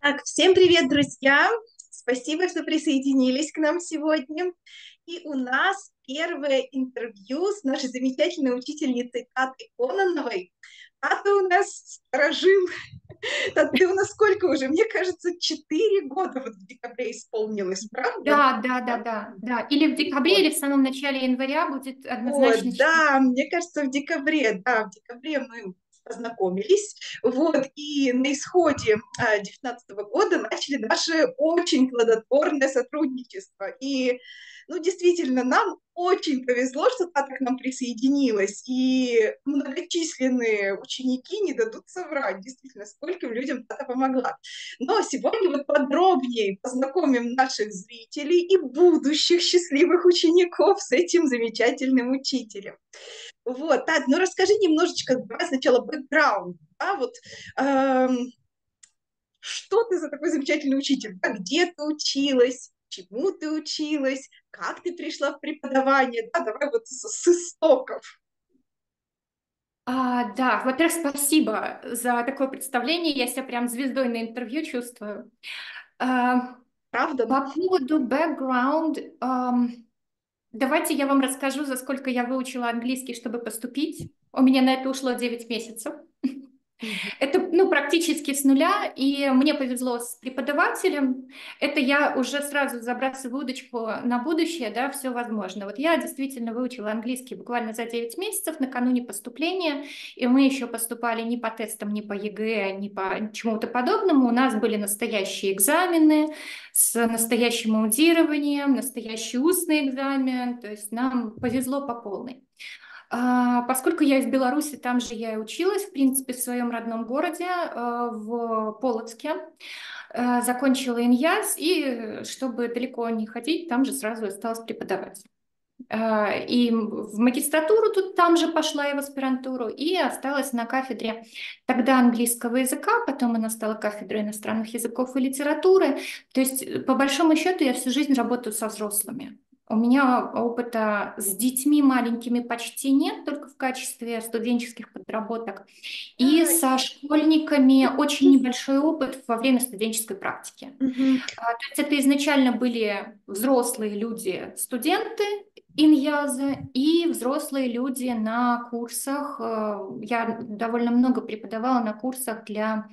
Так, всем привет, друзья! Спасибо, что присоединились к нам сегодня. И у нас первое интервью с нашей замечательной учительницей Татой Кононовой. Тата у нас сторожил. Тата, ты у нас сколько уже? Мне кажется, 4 года вот в декабре исполнилось, правда? Да, да, да, Да? да, да. Или в декабре, Вот. или в самом начале января будет Вот, однозначно 4. да, мне кажется, в декабре, да, в декабре мы познакомились, вот, и на исходе 2019 года начали наше очень плодотворное сотрудничество, и, ну, действительно, нам очень повезло, что Тата к нам присоединилась, и многочисленные ученики не дадут соврать, действительно, скольким людям Тата помогла. Но сегодня вот подробнее познакомим наших зрителей и будущих счастливых учеников с этим замечательным учителем. Вот, Тат, ну расскажи немножечко, давай сначала бэкграунд, да, вот что ты за такой замечательный учитель, да, где ты училась, чему ты училась, как ты пришла в преподавание, да, давай вот с истоков. Да, во-первых, спасибо за такое представление. Я себя прям звездой на интервью чувствую. А, Правда? по поводу background, давайте я вам расскажу, за сколько я выучила английский, чтобы поступить. У меня на это ушло 9 месяцев. Мгм. Это, ну, практически с нуля, и мне повезло с преподавателем. Это я уже сразу забрасываю удочку на будущее, да, все возможно. Вот я действительно выучила английский буквально за 9 месяцев накануне поступления, и мы еще поступали не по тестам, не по ЕГЭ, не по чему-то подобному. У нас были настоящие экзамены с настоящим аудированием, настоящий устный экзамен, то есть нам повезло по полной. Поскольку я из Беларуси, там же я и училась, в принципе, в своем родном городе, в Полоцке. Закончила ИНЯС, и чтобы далеко не ходить, там же сразу осталось преподавать. И в магистратуру тут там же пошла и в аспирантуру, и осталась на кафедре тогда английского языка, потом она стала кафедрой иностранных языков и литературы. То есть, по большому счету, я всю жизнь работаю со взрослыми. У меня опыта с детьми маленькими почти нет, только в качестве студенческих подработок. И Да, со школьниками очень небольшой опыт во время студенческой практики. мгм. То есть это изначально были взрослые люди, студенты Иньяза и взрослые люди на курсах. Я довольно много преподавала на курсах для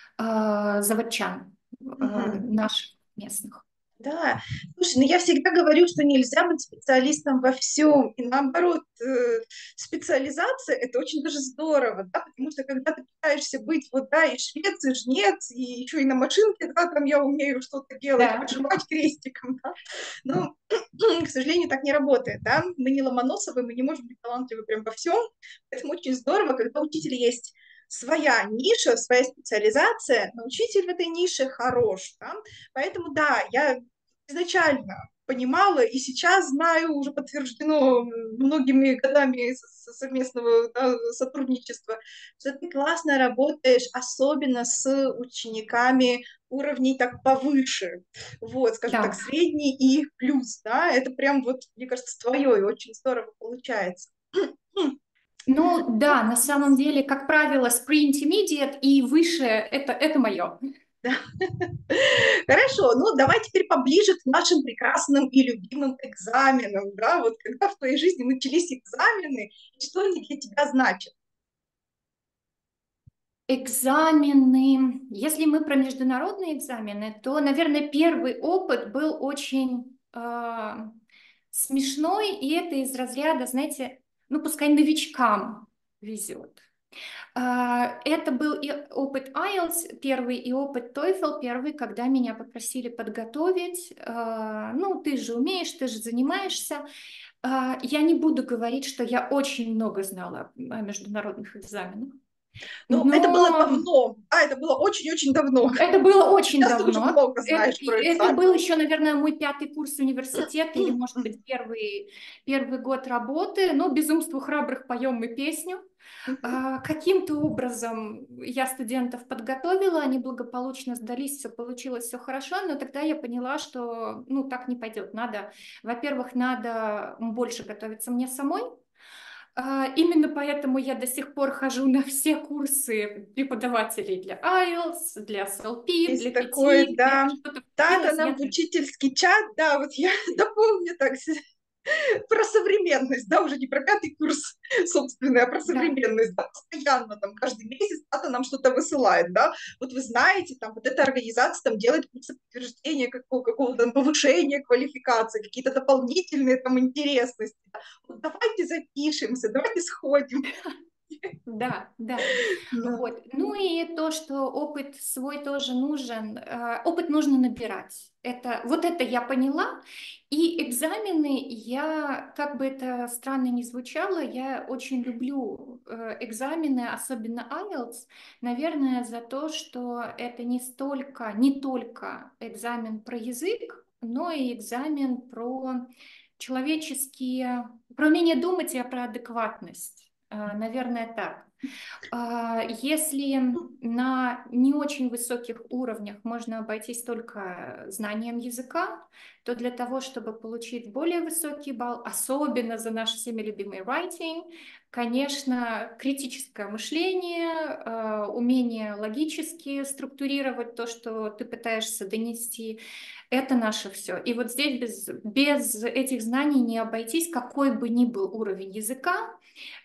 заводчан Мгм. наших местных. Да, слушай, ну я всегда говорю, что нельзя быть специалистом во всем, и наоборот, специализация это очень даже здорово, да, потому что когда ты пытаешься быть вот, да, и швец, и жнец, и еще и на машинке, да, там я умею что-то делать, Да. пожимать крестиком, да, но, к сожалению, так не работает, да, мы не Ломоносовы, мы не можем быть талантливы прям во всем, поэтому очень здорово, когда у учителя есть своя ниша, своя специализация, но учитель в этой нише хорош, да? Поэтому да, я изначально понимала и сейчас знаю, уже подтверждено многими годами совместного, да, сотрудничества, что ты классно работаешь, особенно с учениками уровней так повыше, вот, скажем так, Да. средний и плюс, да, это прям вот, мне кажется, твое и очень здорово получается. Ну да, на самом деле, как правило, с pre-intermediate и выше это мое. Хорошо, ну давай теперь поближе к нашим прекрасным и любимым экзаменам, да, вот когда в твоей жизни начались экзамены, и что они для тебя значат? Экзамены. Если мы про международные экзамены, то, наверное, первый опыт был очень смешной, и это из разряда, знаете, ну, пускай новичкам везет. Это был и опыт IELTS первый, и опыт TOEFL первый, когда меня попросили подготовить. Ну, ты же умеешь, ты же занимаешься. Я не буду говорить, что я очень много знала о международных экзаменах. Ну, это было Но давно, да, это было очень-очень давно. это было очень Сейчас ты уже давно. много знаешь про Это был экзамены. еще, наверное, мой пятый курс университета или, может быть, первый год работы. Но «Безумству храбрых» поем мы песню. Каким-то образом я студентов подготовила, они благополучно сдались, все получилось, все хорошо, но тогда я поняла, что ну, так не пойдет. Надо, во-первых, надо больше готовиться мне самой, Именно поэтому я до сих пор хожу на все курсы преподавателей для IELTS, для SLP, Есть для такое, PT, да. где-то что-то Так, включилось, нам я в там. учительский чат, да, вот я дополню так про современность, да, уже не про пятый курс собственный, а про Да. современность, да, постоянно там каждый месяц кто-то нам что-то высылает, да, вот вы знаете, там вот эта организация там делает курсы подтверждения какого-то там повышения квалификации, какие-то дополнительные там интересности, да. Вот давайте запишемся, давайте сходим. Да, да. Да. Вот. Ну и то, что опыт свой тоже нужен, опыт нужно набирать. Вот это я поняла. И экзамены, я, как бы это странно ни звучало, я очень люблю экзамены, особенно IELTS, наверное, за то, что это не только экзамен про язык, но и экзамен про про умение думать и про адекватность. Наверное, так. Если на не очень высоких уровнях можно обойтись только знанием языка, то для того, чтобы получить более высокий балл, особенно за наш всеми любимый writing, конечно, критическое мышление, умение логически структурировать то, что ты пытаешься донести, это наше все. И вот здесь без этих знаний не обойтись, какой бы ни был уровень языка.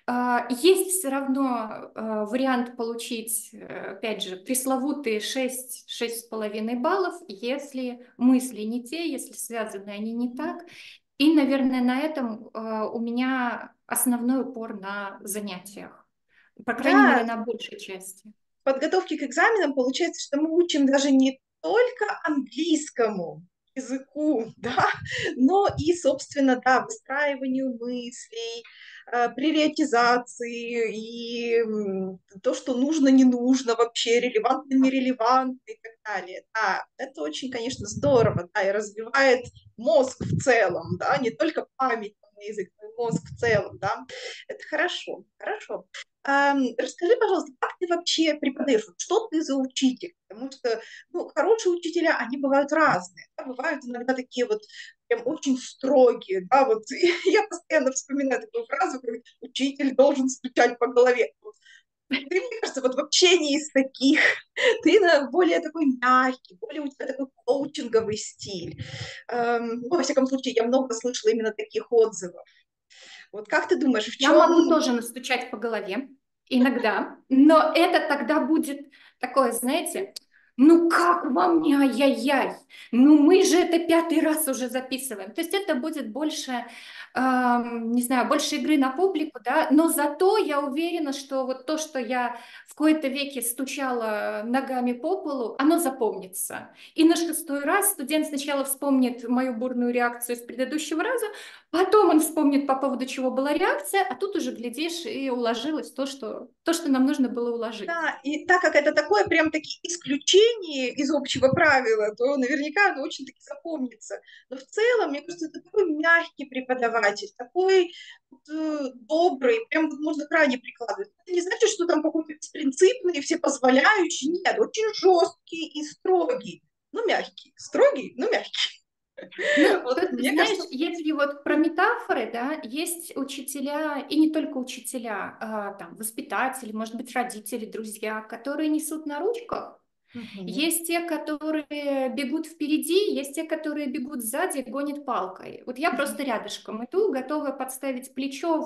Есть все равно вариант получить, опять же, пресловутые 6-6,5 баллов, если мысли не те, если связаны они не так. И, наверное, на этом у меня основной упор на занятиях, по крайней мере, Да, на большей части. в подготовке к экзаменам получается, что мы учим даже не только английскому языку, да, но и, собственно, да, выстраиванию мыслей, приоритизации и то, что нужно, не нужно вообще, релевантно, нерелевантно и так далее. Да, это очень, конечно, здорово, да, и развивает мозг в целом, да, не только память на язык, но и мозг в целом, да. Это хорошо, хорошо. Расскажи, пожалуйста, как ты вообще преподаешь? Вот что ты за учитель? Потому что, ну, хорошие учителя, они бывают разные. Да? Бывают иногда такие вот прям очень строгие, да, вот я постоянно вспоминаю такую фразу, как учитель должен стучать по голове. Вот ты, мне кажется, вот вообще не из таких. Ты более такой мягкий, более у тебя такой коучинговый стиль. Ну, во всяком случае, я много слышала именно таких отзывов. Вот как ты думаешь, в Я могу чем... тоже настучать по голове иногда, но это тогда будет такое, знаете, ну как вам не ай-яй-яй? Ну мы же это 5-й раз уже записываем. То есть это будет больше, не знаю, больше игры на публику, да, но зато я уверена, что вот то, что я в кои-то веке стучала ногами по полу, оно запомнится. И на 6-й раз студент сначала вспомнит мою бурную реакцию с предыдущего раза, потом он вспомнит, по поводу чего была реакция, а тут уже, глядишь, и уложилось то, что нам нужно было уложить. Да, и так как это такое прям такие исключение из общего правила, то наверняка оно очень-таки запомнится. Но в целом, мне кажется, это такой мягкий преподаватель, такой вот, добрый, прям вот можно к ране прикладывать. Это не значит, что там какой-то беспринципный, всепозволяющий, нет, очень жесткий и строгий, но мягкий, строгий, но мягкий. Ну, Вот, тут, мне знаешь, кажется, если вот про метафоры, да, есть учителя, и не только учителя, там, воспитатели, может быть, родители, друзья, которые несут на ручках. мгм, Есть те, которые бегут впереди, есть те, которые бегут сзади, гонят палкой. Вот я мгм. просто рядышком иду, готова подставить плечо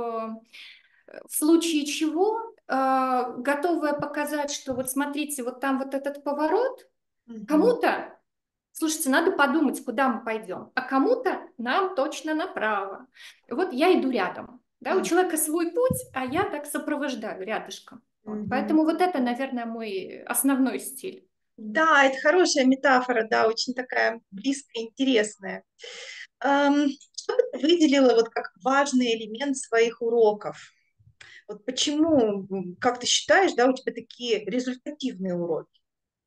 в случае чего, готовая показать, что вот смотрите, вот там вот этот поворот, Мгм. кому-то, слушайте, надо подумать, куда мы пойдем, а кому-то нам точно направо. Вот я иду рядом. Да, у человека свой путь, а я так сопровождаю рядышком. Вот. Мгм. Поэтому вот это, наверное, мой основной стиль. Да, это хорошая метафора, да, очень такая близкая, интересная. Что бы ты выделила вот как важный элемент своих уроков? Вот почему, как ты считаешь, да, у тебя такие результативные уроки?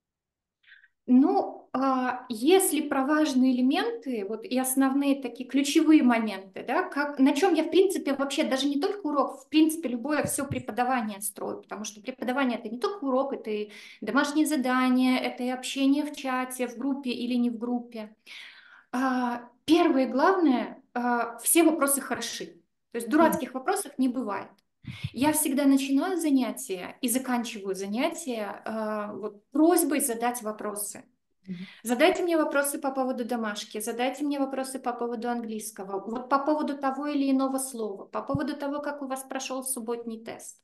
Ну, если про важные элементы, вот и основные такие ключевые моменты, да, на чем я, в принципе, вообще даже не только урок, в принципе, любое все преподавание строю, потому что преподавание это не только урок, это и домашние задания, это и общение в чате, в группе или не в группе. Первое и главное, все вопросы хороши. То есть дурацких вопросов не бывает. Я всегда начинаю занятия и заканчиваю занятия вот, просьбой задать вопросы. Задайте мне вопросы по поводу домашки, задайте мне вопросы по поводу английского, вот по поводу того или иного слова, по поводу того, как у вас прошел субботний тест.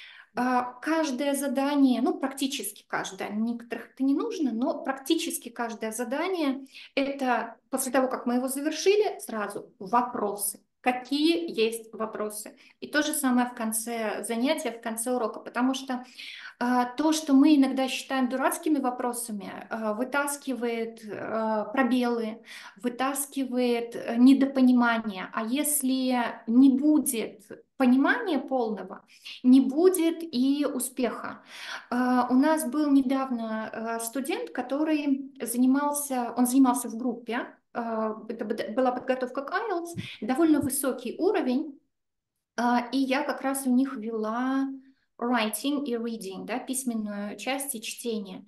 Каждое задание, ну практически каждое, некоторых это не нужно, но практически каждое задание это после того, как мы его завершили, сразу вопросы. Какие есть вопросы? И то же самое в конце занятия, в конце урока, потому что то, что мы иногда считаем дурацкими вопросами, вытаскивает пробелы, вытаскивает недопонимание. А если не будет понимания полного, не будет и успеха. У нас был недавно студент, который занимался в группе, это была подготовка к IELTS, довольно высокий уровень, и я как раз у них вела writing и reading, да, письменную часть и чтение.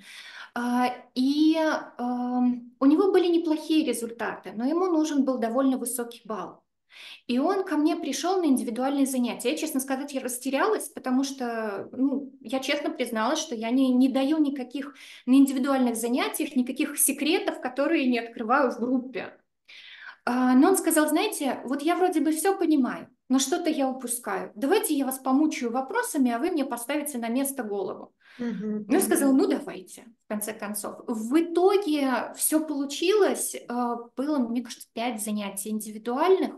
И у него были неплохие результаты, но ему нужен был довольно высокий балл. И он ко мне пришел на индивидуальные занятия. Я, честно сказать, я растерялась, потому что, ну, я честно призналась, что я не даю никаких на индивидуальных занятиях, никаких секретов, которые не открываю в группе. Но он сказал, знаете, вот я вроде бы все понимаю, но что-то я упускаю. Давайте я вас помучаю вопросами, а вы мне поставите на место голову. Ну, я сказала, ну давайте, в конце концов. В итоге все получилось. Было, мне кажется, 5 занятий индивидуальных.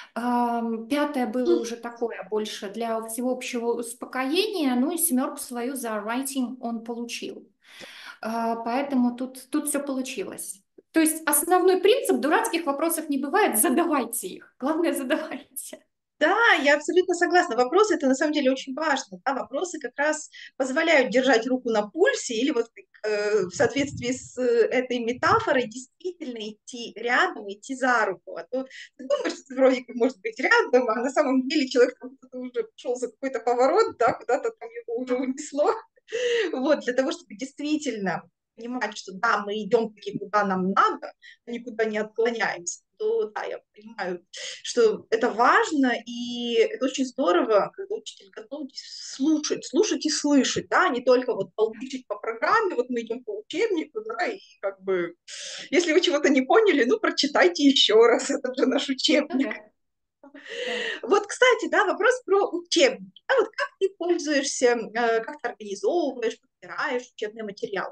5-е было уже такое больше для всеобщего успокоения. Ну и 7 свою за writing он получил. Поэтому тут все получилось. То есть основной принцип: дурацких вопросов не бывает, задавайте их. Главное, задавайте. Да, я абсолютно согласна. Вопросы это на самом деле очень важно. Да? Вопросы как раз позволяют держать руку на пульсе или вот в соответствии с этой метафорой действительно идти рядом, идти за руку. А то ты думаешь, что ты вроде как может быть рядом, а на самом деле человек уже пошел за какой-то поворот, да, куда-то там его уже унесло. Вот, для того, чтобы действительно понимать, что да, мы идем таки куда нам надо, а никуда не отклоняемся, то да, я понимаю, что это важно, и это очень здорово, когда учитель готов слушать и слышать, да, не только вот получить по программе, вот мы идем по учебнику, да, и как бы, если вы чего-то не поняли, ну, прочитайте еще раз, это же наш учебник. Да. Вот, кстати, да, вопрос про учебники. А вот как ты пользуешься, как ты организовываешь, подбираешь учебный материал?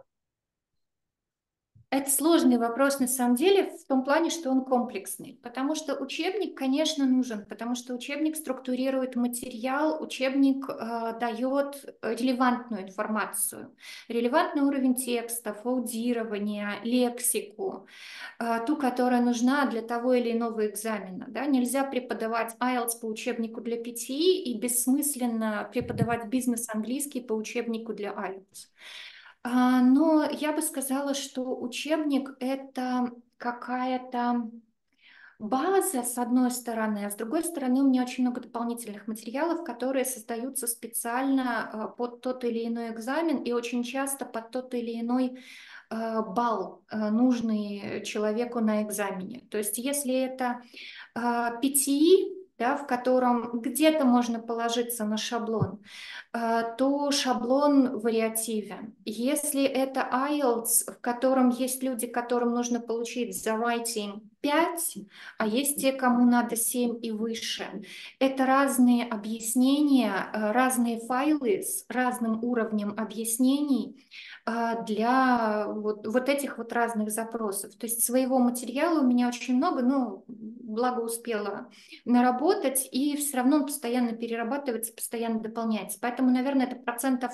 Это сложный вопрос на самом деле в том плане, что он комплексный, потому что учебник, конечно, нужен, потому что учебник структурирует материал, учебник дает релевантную информацию, релевантный уровень текстов, аудирования, лексику, ту, которая нужна для того или иного экзамена. Да? Нельзя преподавать IELTS по учебнику для PTE и бессмысленно преподавать бизнес-английский по учебнику для IELTS. Но я бы сказала, что учебник — это какая-то база, с одной стороны, а с другой стороны у меня очень много дополнительных материалов, которые создаются специально под тот или иной экзамен и очень часто под тот или иной балл, нужный человеку на экзамене. То есть если это PTE, да, в котором где-то можно положиться на шаблон, то шаблон вариативен. Если это IELTS, в котором есть люди, которым нужно получить за writing 5, а есть те, кому надо 7 и выше, это разные объяснения, разные файлы с разным уровнем объяснений для вот этих вот разных запросов. То есть своего материала у меня очень много, но благо успела наработать, и все равно он постоянно перерабатывается, постоянно дополняется. Поэтому, наверное, это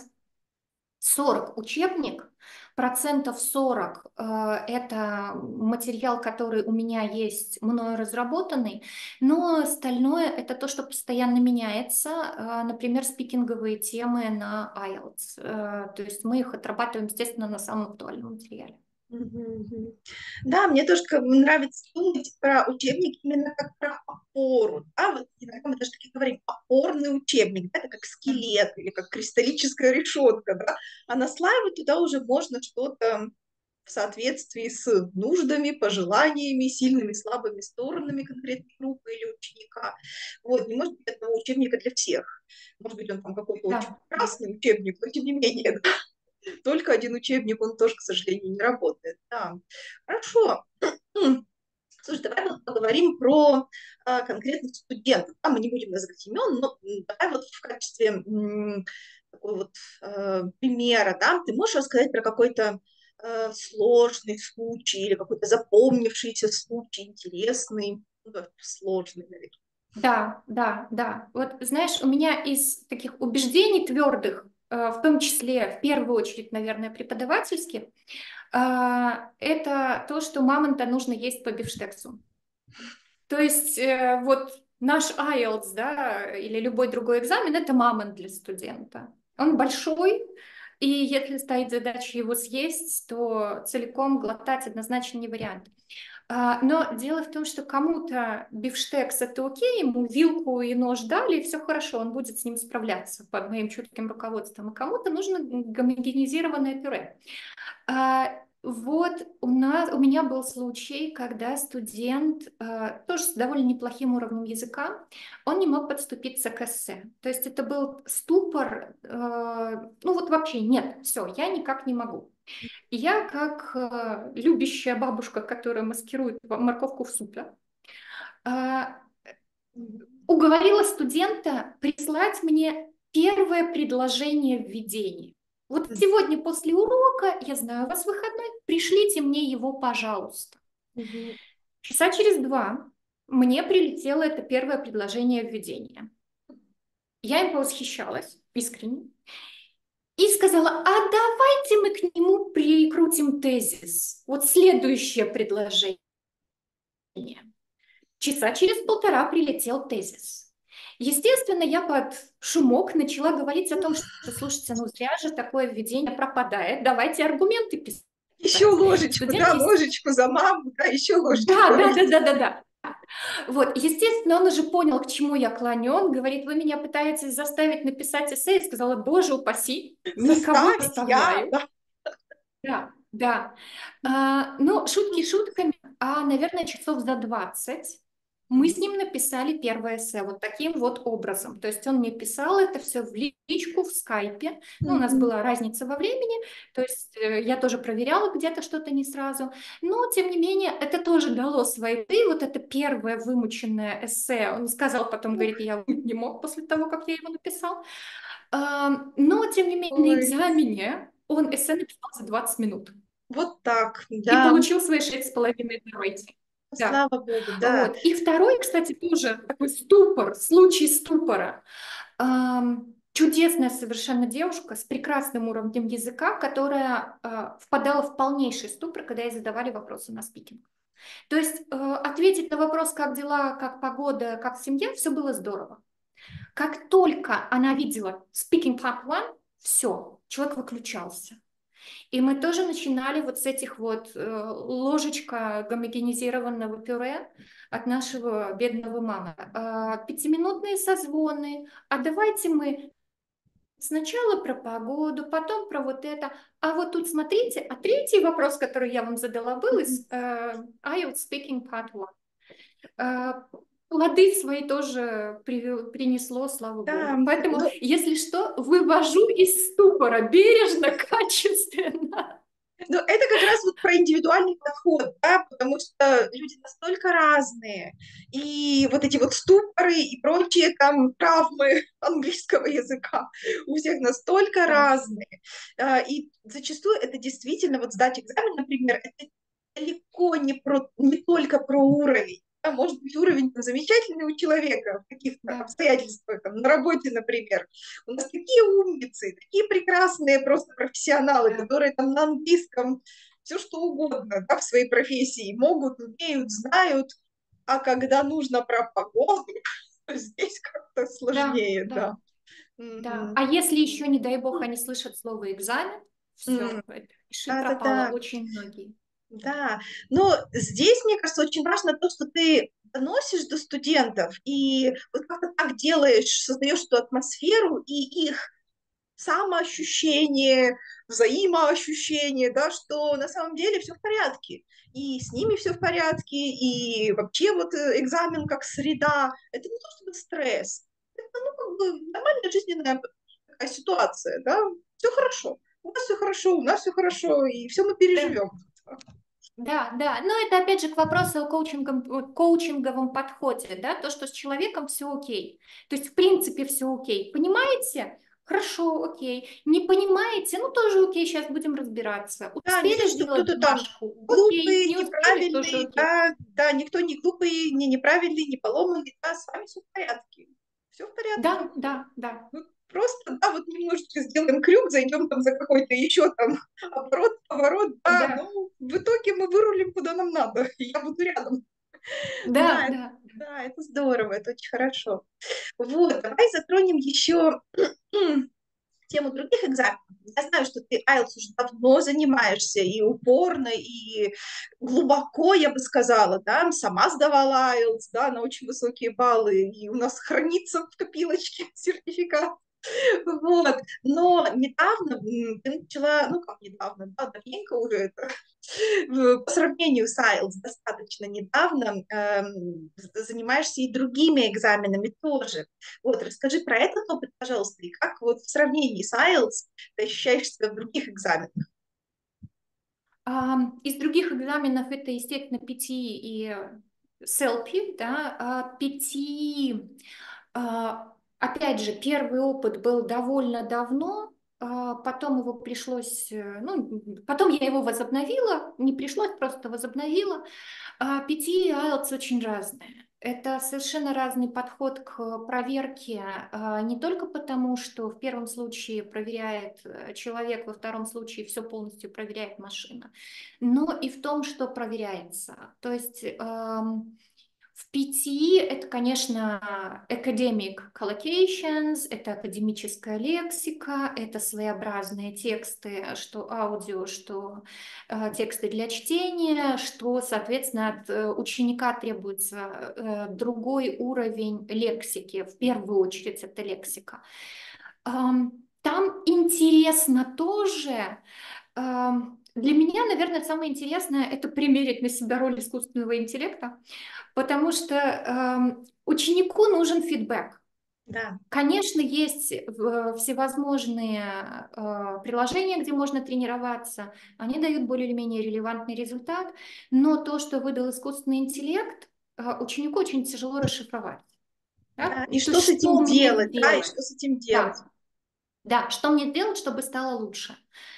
40% учебник, 40% это материал, который у меня есть, мною разработанный, но остальное это то, что постоянно меняется, например, спикинговые темы на IELTS. То есть мы их отрабатываем, естественно, на самом актуальном материале. Да, мне тоже как бы нравится думать про учебник именно как про опору. Да? Вот иногда мы даже таки говорим опорный учебник, да? Это как скелет или как кристаллическая решетка. Да? А наслаивать туда уже можно что-то в соответствии с нуждами, пожеланиями, сильными, слабыми сторонами конкретной группы или ученика. Вот, не может быть одного учебника для всех. Может быть, он там какой-то очень Да, да. прекрасный учебник, но тем не менее, да, только один учебник, он тоже, к сожалению, не работает. Да. Хорошо. Слушай, давай вот поговорим про конкретных студентов. Да, мы не будем называть имен, но давай вот в качестве такой вот примера, да, ты можешь рассказать про какой-то сложный случай или какой-то запомнившийся случай, интересный, ну, да, сложный, наверное. Да, да, да. Вот знаешь, у меня из таких убеждений твердых, в том числе, в первую очередь, наверное, преподавательских, это то, что мамонта нужно есть по бифштексу. То есть вот наш IELTS, да, или любой другой экзамен, это мамонт для студента. Он большой, и если стоит задача его съесть, то целиком глотать однозначно не вариант. Но дело в том, что кому-то бифштекс это окей, ему вилку и нож дали, и все хорошо, он будет с ним справляться под моим чутким руководством. А кому-то нужно гомогенизированное пюре. Вот у меня был случай, когда студент, тоже с довольно неплохим уровнем языка, он не мог подступиться к эссе. То есть это был ступор, ну вот вообще нет, все, я никак не могу. И я, как любящая бабушка, которая маскирует морковку в супе, а, уговорила студента прислать мне первое предложение введения. Вот сегодня после урока, я знаю, у вас выходной, пришлите мне его, пожалуйста. Часа через 2 мне прилетело это первое предложение введения. Я им восхищалась искренне и сказала, а давайте мы к нему прикрутим тезис. Вот следующее предложение. Часа через 1,5 прилетел тезис. Естественно, я под шумок начала говорить о том, что, слушайте, ну зря же такое введение пропадает, давайте аргументы писать. Еще ложечку, Студент, да, ложечку за маму, да, еще ложечку. да. Вот, естественно, он уже понял, к чему я клоню. Он говорит, вы меня пытаетесь заставить написать эссе. Я сказала, боже упаси, никого Заставить я, заставляю. да. Да. Ну, шутки шутками, наверное, часов за 20 мы с ним написали первое эссе вот таким вот образом. То есть он мне писал это все в личку, в скайпе. Ну, у нас была разница во времени, то есть я тоже проверяла где-то что-то не сразу. Но, тем не менее, это тоже дало свои плоды. Вот это первое вымученное эссе. Он сказал потом, говорит, я не мог после того, как я его написал. Но, тем не менее, на Ой, экзамене он эссе написал за 20 минут. вот так, И да, получил свои 6,5 на рейтинг. Да. слава богу, да. Вот. И второй, кстати, тоже такой ступор, случай ступора. Чудесная совершенно девушка с прекрасным уровнем языка, которая впадала в полнейший ступор, когда ей задавали вопросы на спикинг. То есть ответить на вопрос, как дела, как погода, как семья, все было здорово. Как только она видела speaking part one, все, человек выключался. И мы тоже начинали вот с этих вот ложечка гомогенизированного пюре от нашего бедного мамы. 5-минутные созвоны. А давайте мы сначала про погоду, потом про вот это. А вот тут смотрите, а третий вопрос, который я вам задала, был из IELTS Speaking Part 1. Плоды свои тоже принесло, слава Да, богу. Поэтому, ну, если что, вывожу из ступора бережно, качественно. ну, это как раз вот про индивидуальный подход, да, потому что люди настолько разные, и вот эти вот ступоры и прочие там травмы английского языка у всех настолько Да, разные, и зачастую это действительно, вот сдать экзамен, например, это далеко не только про уровень, да, может быть, уровень там, замечательный у человека в каких-то да, обстоятельствах, там, на работе, например. У нас такие умницы, такие прекрасные просто профессионалы, да, которые там на английском все что угодно, да, в своей профессии могут, умеют, знают, а когда нужно про погоду, здесь как-то да, сложнее, да, да. да. Мгм. А если еще, не дай бог, они слышат слово экзамен, все, М, пиши пропало да-да-да. очень многие. Да, но здесь, мне кажется, очень важно то, что ты доносишь до студентов, и вот как-то так делаешь, создаешь эту атмосферу, и их самоощущение, взаимоощущение, да, что на самом деле все в порядке. И с ними все в порядке, и вообще вот экзамен как среда, это не то чтобы стресс, это, ну, как бы нормальная жизненная такая ситуация, да, все хорошо. У нас все хорошо, у нас все хорошо, и все мы Да. переживем. Да, да, но это опять же к вопросу о коучинговом подходе, да, то, что с человеком все окей, то есть в принципе все окей, понимаете? Хорошо, окей. Не понимаете? Ну тоже окей, сейчас будем разбираться. Да, не то, Успели что сделать кто-то там домашку? Окей. глупый, Не успели? Тоже неправильный, окей. да, да, никто не глупый, не неправильный, не поломанный, да, с вами все в порядке. Все в порядке. Да, да, да. Ну, просто, да, вот немножечко сделаем крюк, зайдем там за какой-то еще там оборот, поворот, да, Да, но в итоге мы вырулим куда нам надо, и я буду рядом. да, Да, да. да, это здорово, это очень хорошо. Вот, давай затронем еще тему других экзаменов. Я знаю, что ты IELTS уже давно занимаешься и упорно, и глубоко, я бы сказала, да, сама сдавала IELTS, да, на очень высокие баллы, и у нас хранится в копилочке сертификат. Вот. Но недавно ты начала, ну как недавно, да, давненько уже это, по сравнению с IELTS достаточно недавно занимаешься и другими экзаменами тоже. Вот, расскажи про этот опыт, пожалуйста, и как вот в сравнении с IELTS ты ощущаешь себя в других экзаменах? Из других экзаменов это, естественно, ПТИ и СЕЛПИ, да, ПТИ, опять же, первый опыт был довольно давно, потом его пришлось, ну, потом я его возобновила, не пришлось, просто возобновила. PT и IELTS очень разные. Это совершенно разный подход к проверке, не только потому, что в первом случае проверяет человек, во втором случае все полностью проверяет машина, но и в том, что проверяется. То есть в PT это, конечно, academic collocations, это академическая лексика, это своеобразные тексты, что аудио, что тексты для чтения, что, соответственно, от ученика требуется другой уровень лексики. В первую очередь это лексика. Там интересно тоже. Для меня, наверное, самое интересное — это примерить на себя роль искусственного интеллекта, потому что ученику нужен фидбэк. Да. Конечно, есть всевозможные приложения, где можно тренироваться, они дают более или менее релевантный результат, но то, что выдал искусственный интеллект, ученику очень тяжело расшифровать. Да? Да, и То что есть с этим что мне делать, да, и сделать? что с этим делать? Да, да, что мне делать, чтобы стало лучше?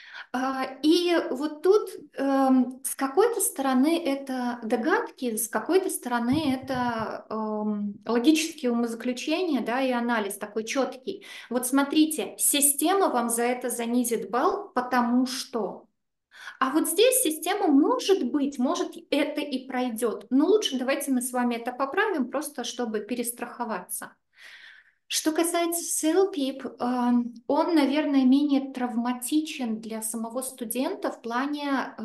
И вот тут с какой-то стороны это догадки, с какой-то стороны это логические умозаключения, да, и анализ такой четкий. Вот смотрите, система вам за это занизит балл, потому что. А вот здесь система, может это и пройдет. Но лучше давайте мы с вами это поправим, просто чтобы перестраховаться. Что касается селпип, он, наверное, менее травматичен для самого студента в плане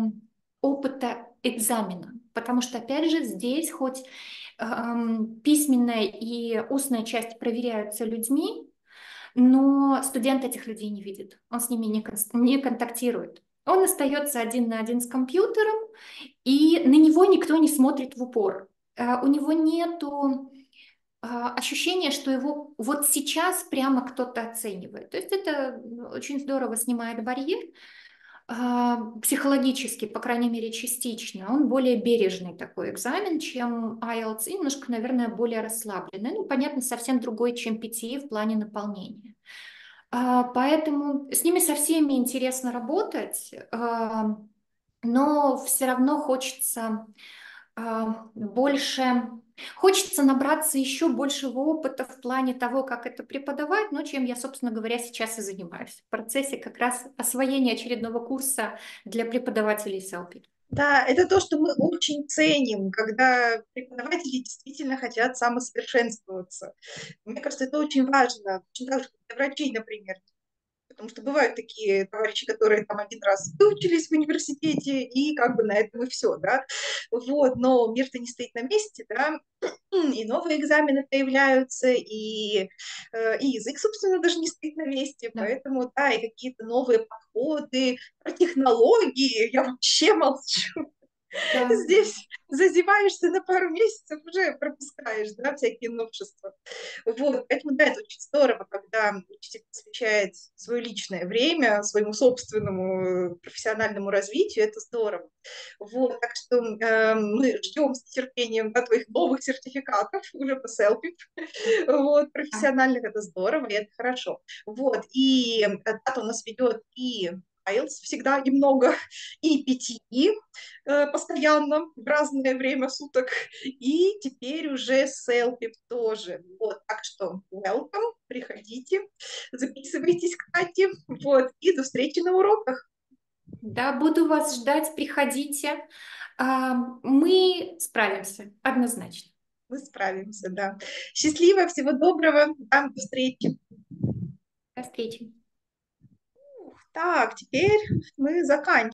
опыта экзамена, потому что, опять же, здесь хоть письменная и устная часть проверяются людьми, но студент этих людей не видит, он с ними не контактирует. Он остается один на один с компьютером, и на него никто не смотрит в упор. У него нету ощущение, что его вот сейчас прямо кто-то оценивает. То есть это очень здорово снимает барьер, психологически, по крайней мере, частично. Он более бережный такой экзамен, чем IELTS, и немножко, наверное, более расслабленный. Ну, понятно, совсем другой, чем PTE в плане наполнения. Поэтому с ними со всеми интересно работать, но все равно больше... Хочется набраться еще большего опыта в плане того, как это преподавать, но чем я, собственно говоря, сейчас и занимаюсь. В процессе как раз освоения очередного курса для преподавателей селфи. Да, это то, что мы очень ценим, когда преподаватели действительно хотят самосовершенствоваться. Мне кажется, это очень важно. Очень так же, как для врачей, например. Потому что бывают такие товарищи, которые там один раз выучились в университете, и как бы на этом и все, да. Вот, но мир-то не стоит на месте, да, и новые экзамены появляются, и язык, собственно, даже не стоит на месте, Да. поэтому, да, и какие-то новые подходы, про технологии я вообще молчу. Да. Здесь зазеваешься на пару месяцев, уже пропускаешь, да, всякие новшества. Вот, поэтому, да, это очень здорово, когда учитель посвящает свое личное время своему собственному профессиональному развитию, это здорово. Вот, так что мы ждем с нетерпением, да, твоих новых сертификатов уже по селфи, вот, Да. профессиональных, это здорово, и это хорошо. Вот, и Тата у нас ведет и IELTS всегда и много, и PTE постоянно в разное время суток, и теперь уже селфи тоже. Вот, так что welcome, приходите, записывайтесь, кстати, вот, и до встречи на уроках. Да, буду вас ждать, приходите. Мы справимся, однозначно. Мы справимся, да. Счастливо, всего доброго, да, до встречи. До встречи. Так, теперь мы заканчиваем.